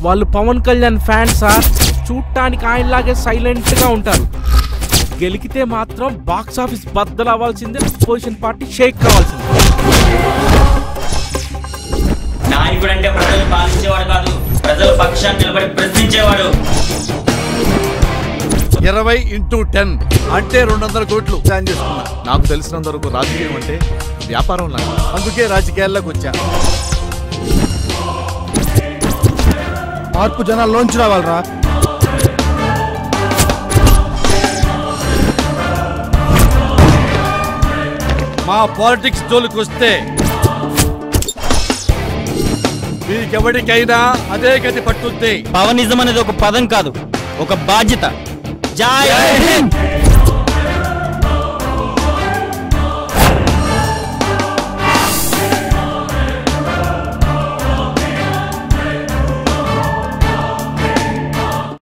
వాళ్ళు Pawan Kalyan fans sir. చూడటానికి ఆయనలాగే silent గా ఉంటారు. గెలికితే మాత్రం బాక్స్ ఆఫీస్ బద్దలు అవ్వాల్సిందే, పొజిషన్ పార్టీ షేక్ కావాల్సిందే. నాయకుడు అంటే ప్రజలు పాలించేవాడు కాదు, ప్రజల పక్షాన్ని నిలబడి ప్రశ్నించేవాడు. 20x10 అంటే 200 కోట్లు ప్లాన్ చేసుకున్నా. నాకు తెలిసినంత వరకు రాజకీయం అంటే వ్యాపారం లాగా, అందుకే రాజకీయాల్లోకి వచ్చా. మార్పు జనాల్లోంచి రావాలరా. మా పాలిటిక్స్ జోలికి వస్తే మీకెవరికైనా అదే గతి పట్టుద్ది. పవనిజం అనేది ఒక పదం కాదు, ఒక బాధ్యత. జై హింద్.